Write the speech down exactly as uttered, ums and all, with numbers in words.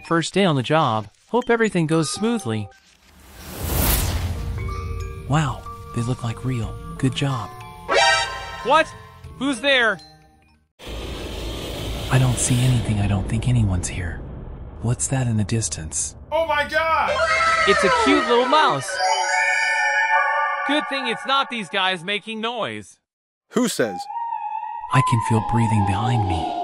First day on the job. Hope everything goes smoothly. Wow, they look like real. Good job. What? Who's there? I don't see anything. I don't think anyone's here. What's that in the distance? Oh my god! It's a cute little mouse. Good thing it's not these guys making noise. Who says? I can feel breathing behind me.